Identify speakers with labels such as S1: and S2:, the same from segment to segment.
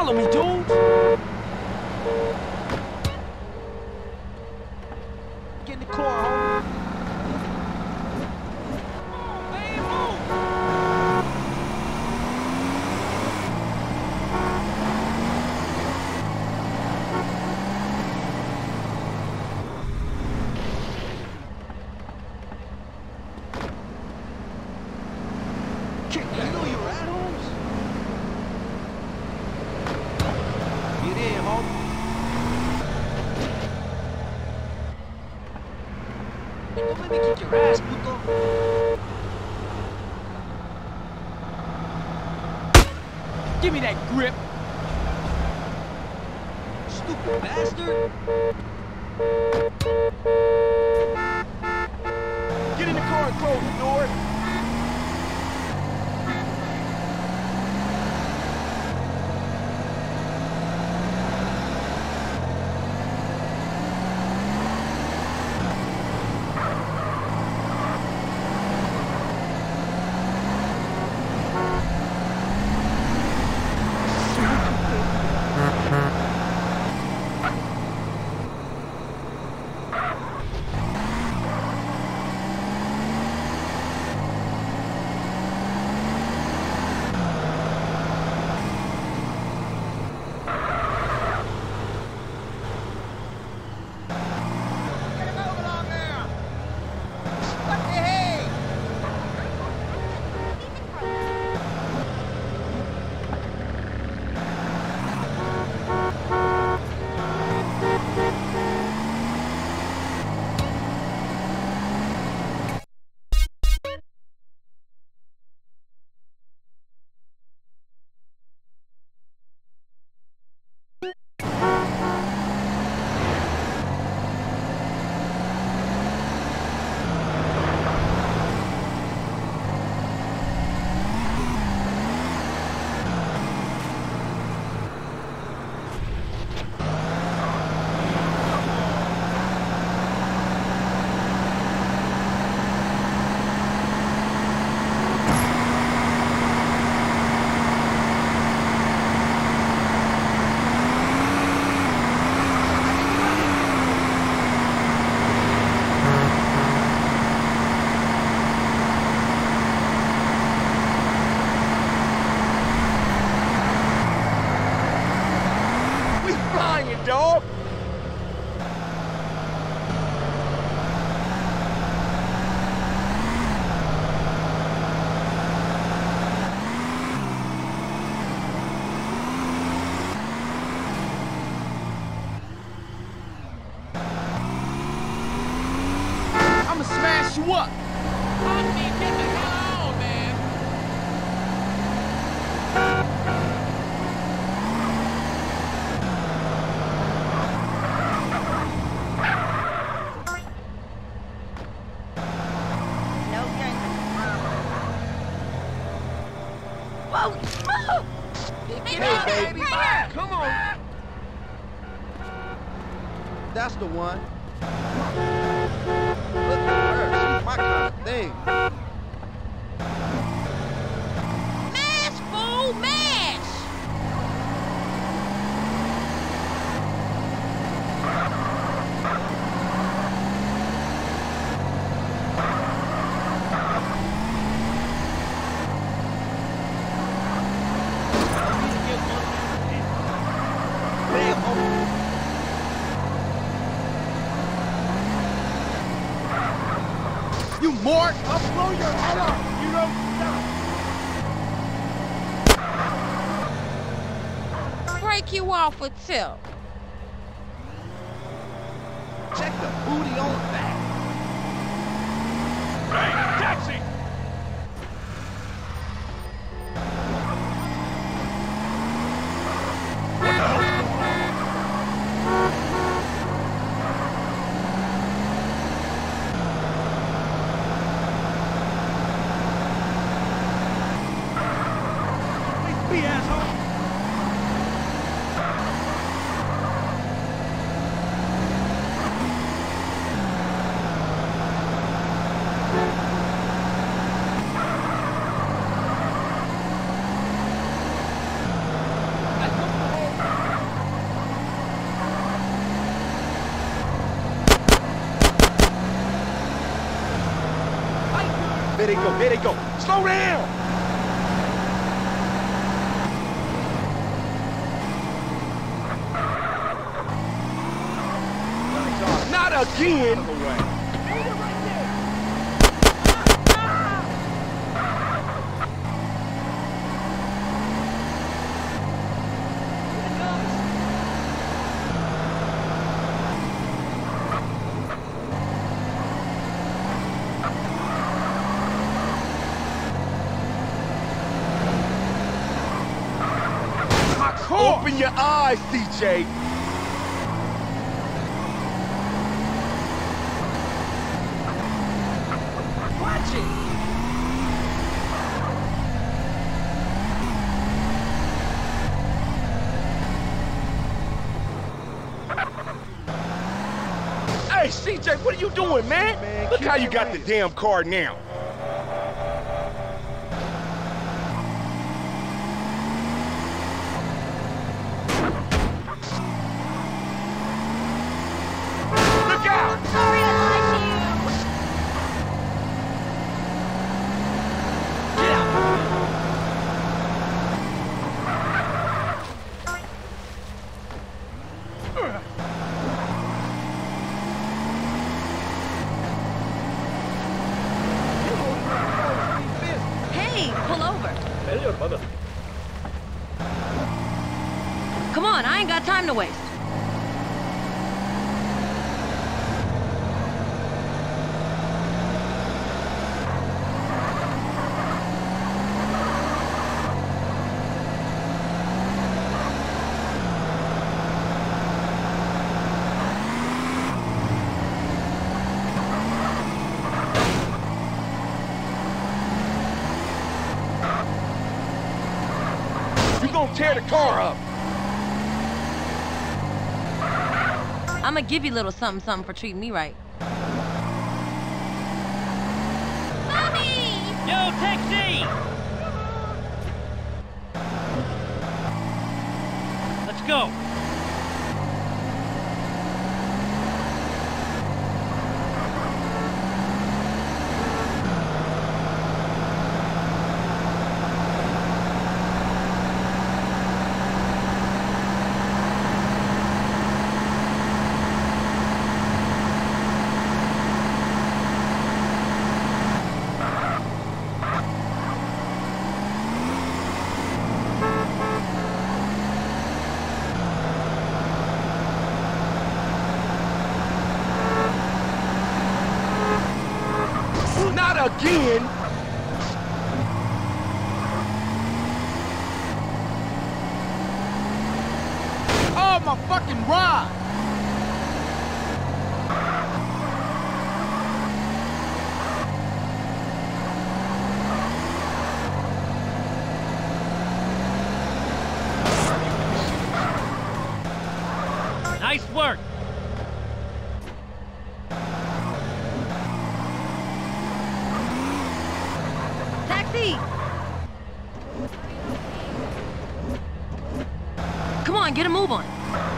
S1: Follow me, dude. Get in the car, homie. Hey, move. Kick back. You know you're at home. Get in, homie. Don't let me kick your ass, puto. Give me that grip. Stupid bastard. Get in the car and close the door. Dog. I'ma smash you up. I mean, get the hell on, man.
S2: Whoa! Move!
S1: Hey, baby, come on. That's the one. Look at her, she's my kind of thing.
S2: Mash, fool! Mash!
S1: You mark, I'll blow your head off. You don't stop.
S2: Break you off with Tip.
S1: Check the booty on back.
S3: Hey, taxi! What the hell? Asshole!
S4: There they go, there they go. Slow down! Not again! Open your eyes, CJ.
S1: Watch it.
S4: Hey, CJ, what are you doing, man? Look how you got the damn car now.
S2: Come on, I ain't got time to waste.
S4: You gonna tear the car up.
S2: I'ma give you a little something for treating me right. Mommy!
S3: Yo, taxi! Let's go.
S4: Again?
S1: Oh, my fucking rod!
S3: Nice work.
S2: Come on, get a move on.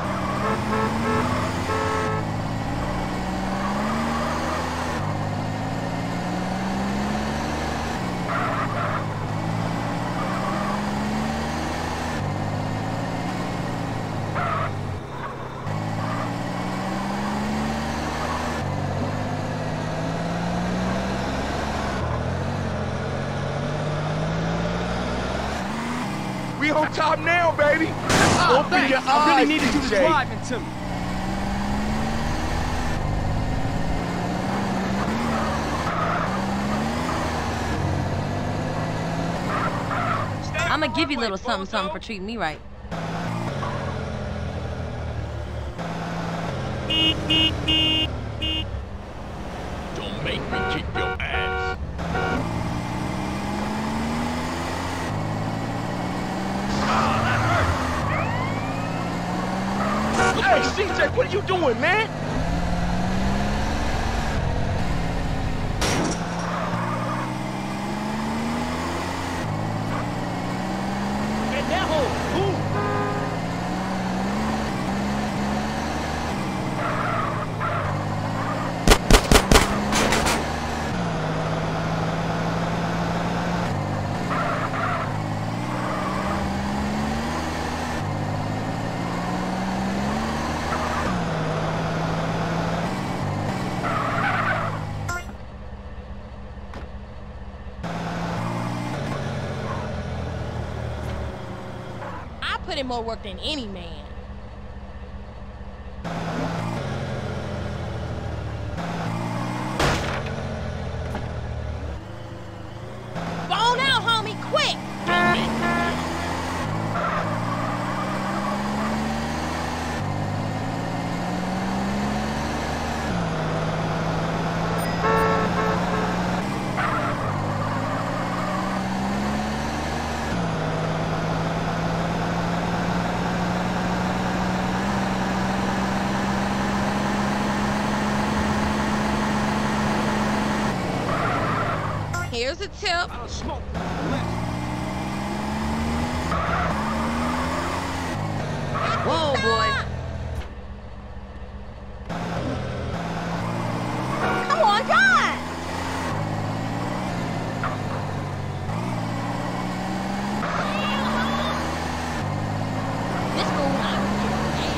S4: We on top now, baby.
S1: Oh,
S4: Open
S1: thanks.
S4: your eyes,
S1: I really needed you to
S4: CJ.
S1: drive into me.
S2: I'ma give you a little something for treating me right.
S5: Don't make me kick your ass.
S4: Hey, CJ, what are you doing, man?
S3: Get that hole. Move.
S6: put in more work than any man. Bone out, homie, quick!
S5: Don't make me
S6: Here's a tip.
S1: I don't smoke.
S2: Whoa, boy.
S6: Come on, God! This goes out of here.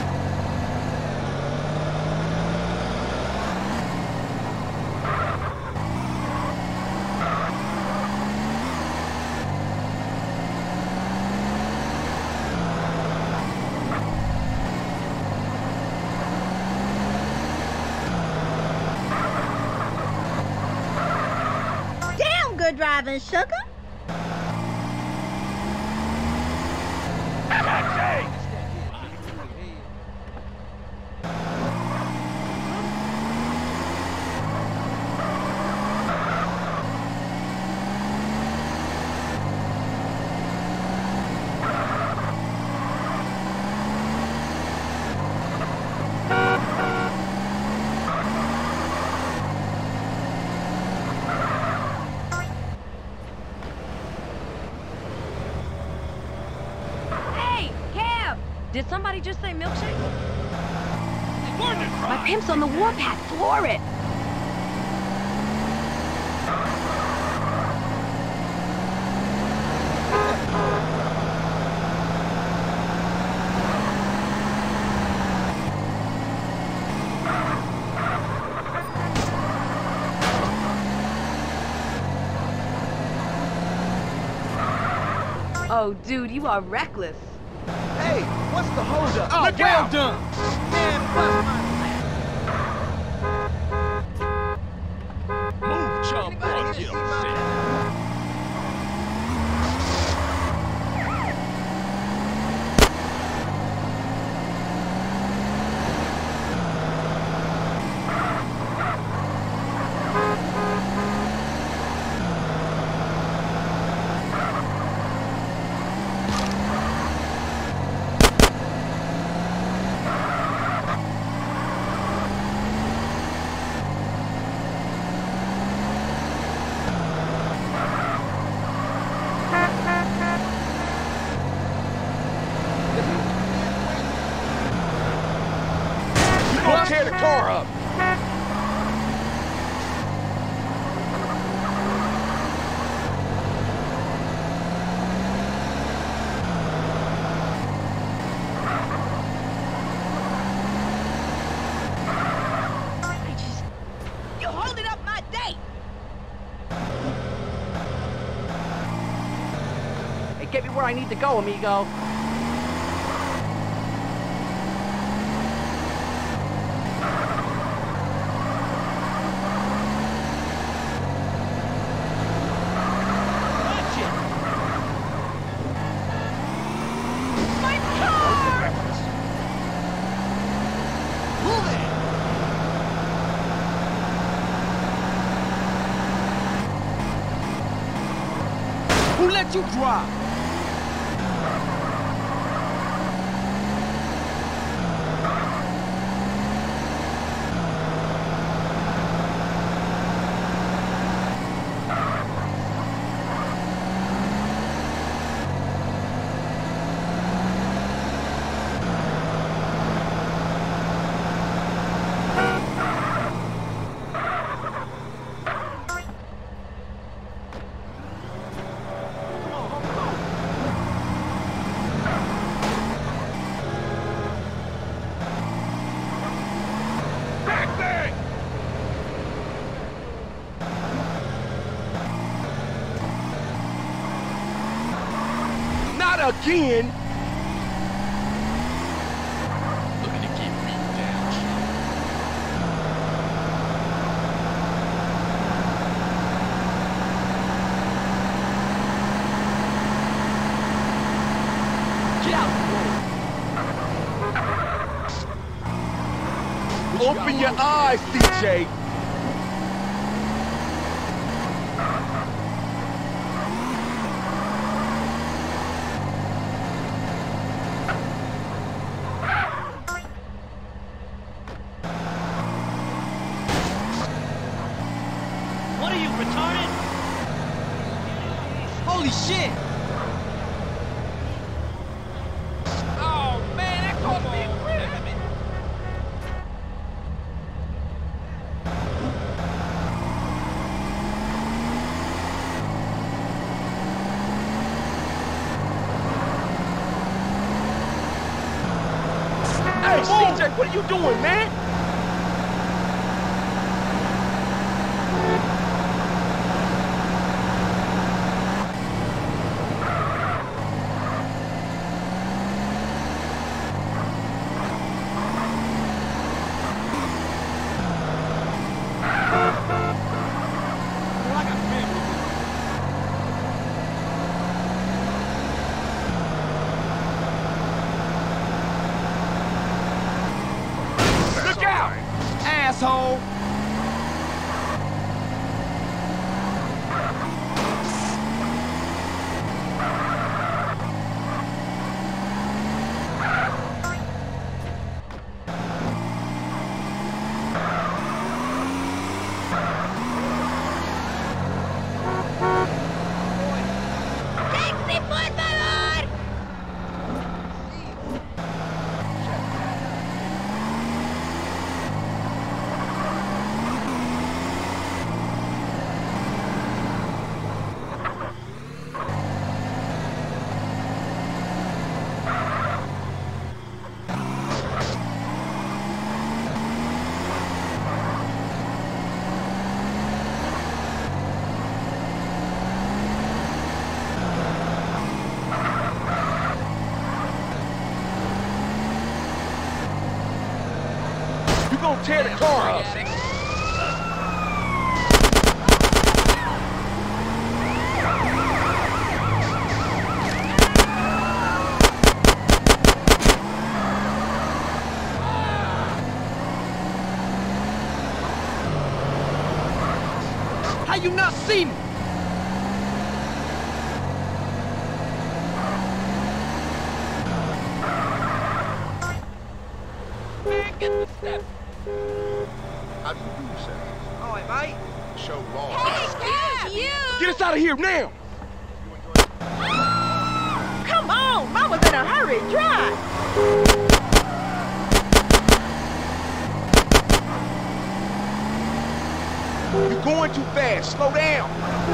S6: Damn good driving, sugar.
S2: Hey, Cab! Did somebody just say milkshake?
S3: Learn to
S2: My
S3: drive.
S2: pimp's on the warpath. Floor it. Oh, dude, you are reckless.
S4: Hey, what's the holdup?
S1: Oh,
S4: Look
S1: well
S4: out!
S1: done.
S5: move, chump, or I'll get upset.
S4: You gonna tear the car up.
S6: You holding up my date.
S3: Hey, get me where I need to go, amigo. Watch it.
S6: My car!
S1: Move it. Who let you drive?
S4: Not again! Open your eyes, CJ.
S3: What are you, retarded? Holy shit!
S1: Oh, man, that cost me a grip.
S4: Hey, CJ, what are you doing, man? Look out!
S1: Asshole.
S6: Taxi por favor!
S4: You gonna tear the car up.
S1: How you not see me? Man, get the step.
S4: How do you do, sir?
S3: Oh, mate.
S4: Show law.
S6: Excuse you!
S4: Get us out of here now!
S6: Come on! Mama's in a hurry! Drive!
S4: You're going too fast. Slow down.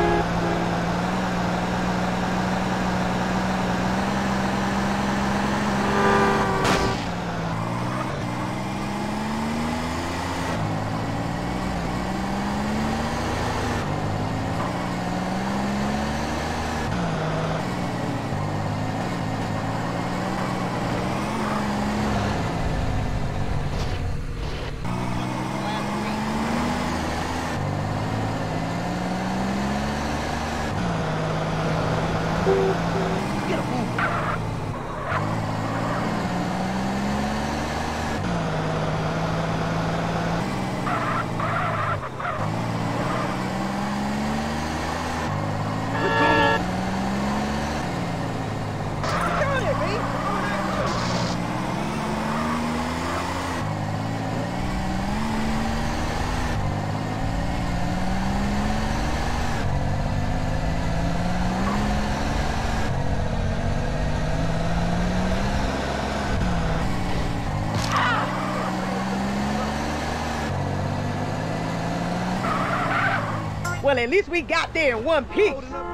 S7: Well, at least we got there in one piece.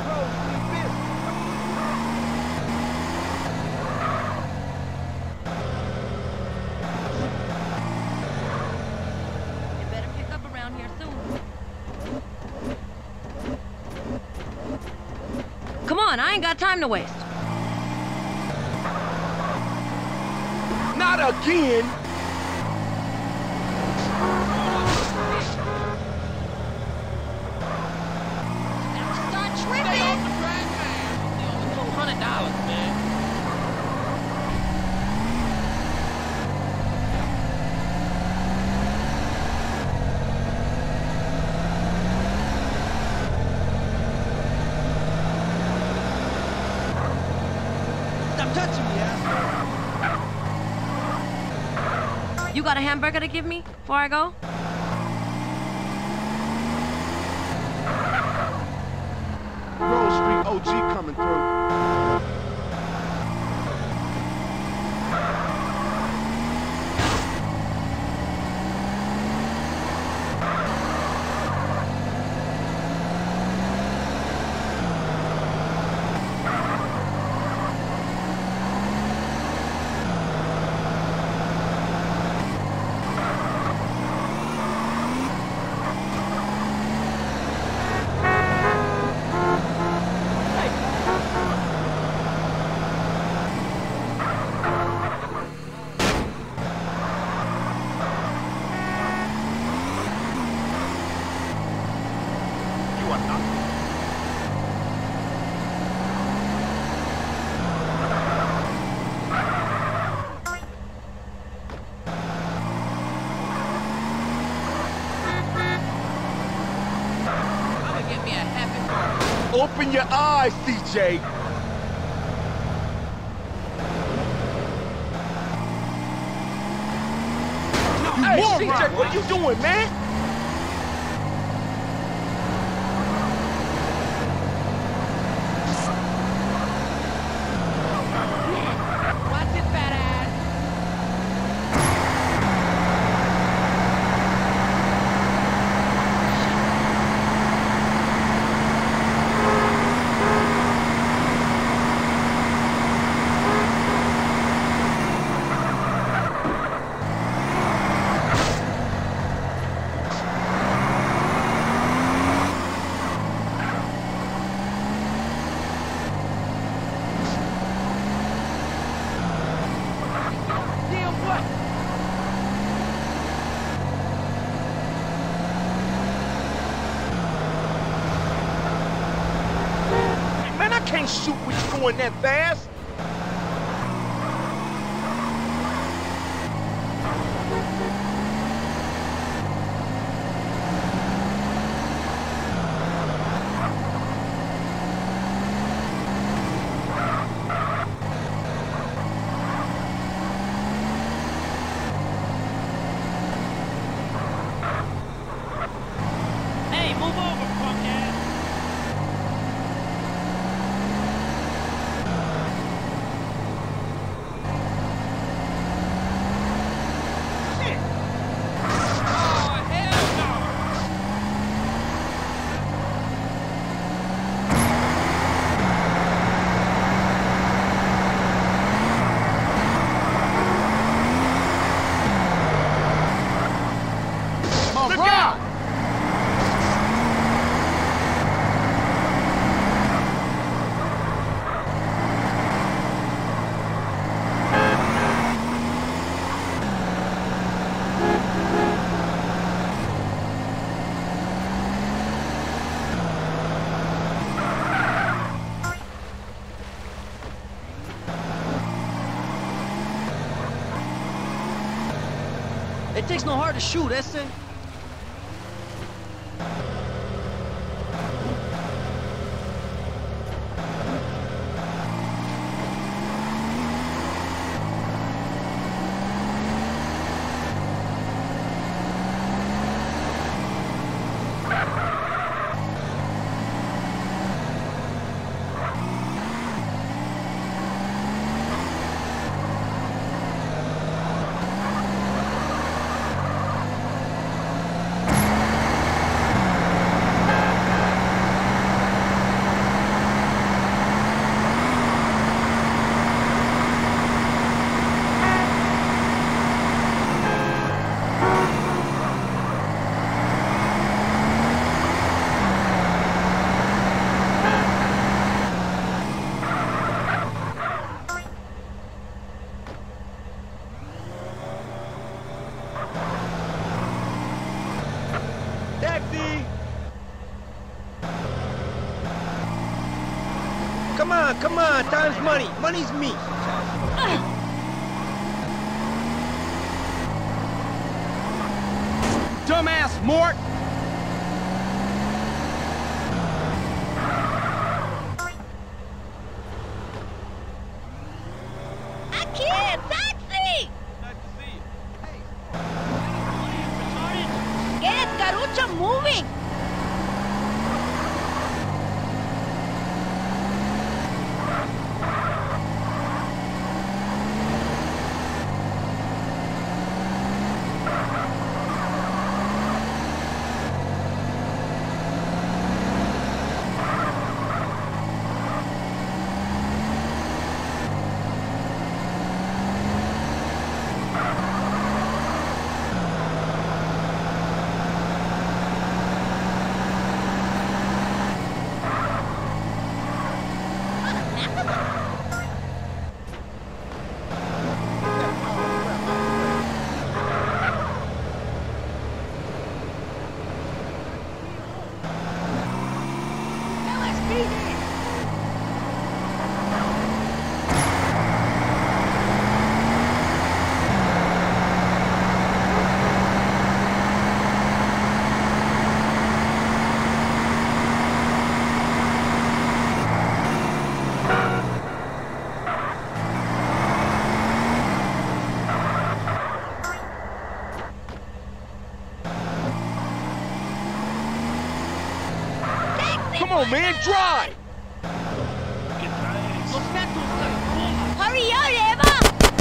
S2: You better pick up around here soon. Come on, I ain't got time to waste.
S4: Not again!
S2: Start
S1: Stay
S2: tripping!
S1: off the track, man. $200, man.
S3: touching me, asshole.
S2: You got a hamburger to give me before I go?
S4: Grove Street OG coming through. Open your eyes, CJ. Hey, CJ, what are you doing, man?
S6: Watch it, fat ass.
S4: Man, I can't shoot with you going that fast.
S3: Hey, move over, punk ass.
S4: Look out!
S3: It takes no heart to shoot, that's it.
S4: Taxi!
S3: Come on, time's money. Money's me.
S1: Dumbass Mort!
S4: on, man, drive!
S3: Los Santos got a cola.
S2: Hurry up, Eva!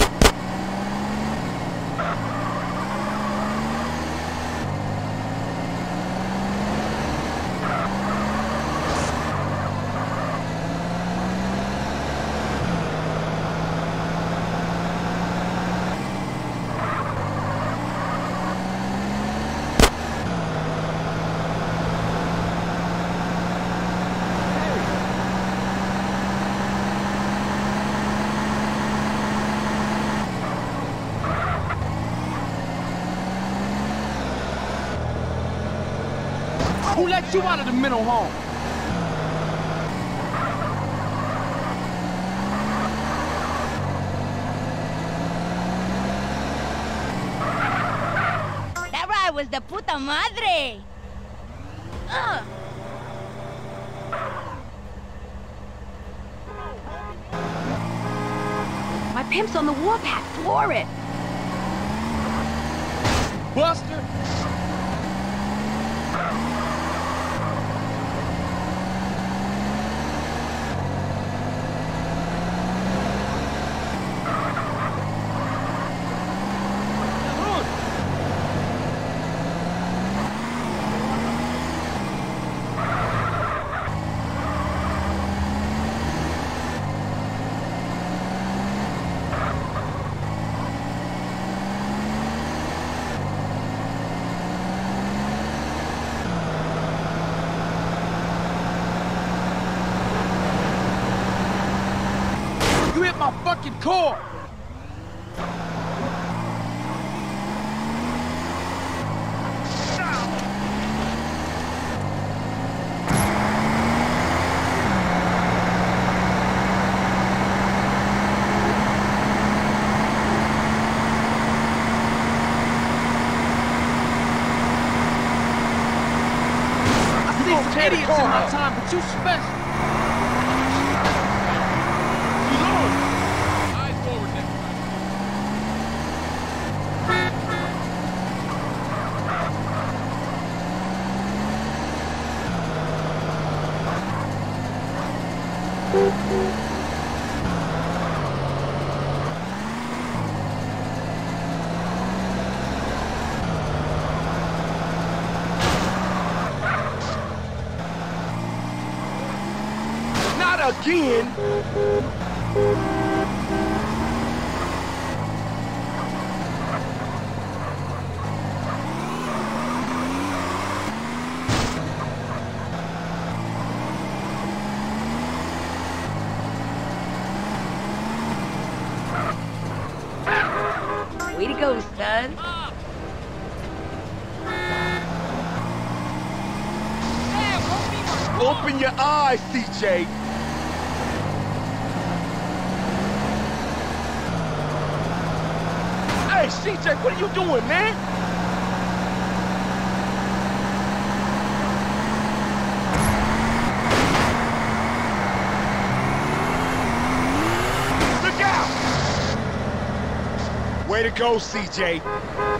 S1: Who let you out of the mental home?
S2: That ride was de puta madre! My pimp's on the warpath, floor it!
S1: Buster? You hit my fucking core! I see some idiots in my time, but you special.
S5: Eyes forward next time.
S4: Not again!
S2: Way to go, stud.
S4: Open your eyes, CJ! Hey, CJ, what are you doing, man? Look out! Way to go, CJ.